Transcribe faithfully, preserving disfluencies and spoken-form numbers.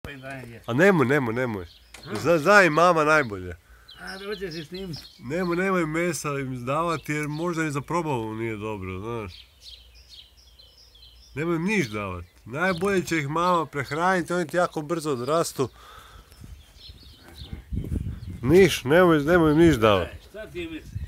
pa im dajem jesti. A nemoj, nemoj, nemoj. Zna, zna i mama najbolje. A dođe si s njim. Nemoj, nemoj mesa im izdavati jer možda im za probavu nije dobro, znaš. Nemoj im niš davati. Najbolje će ih mama prehraniti, oni ti jako brzo odrastu. Niš, nemoj, nemoj im niš davati. Šta ti misliš?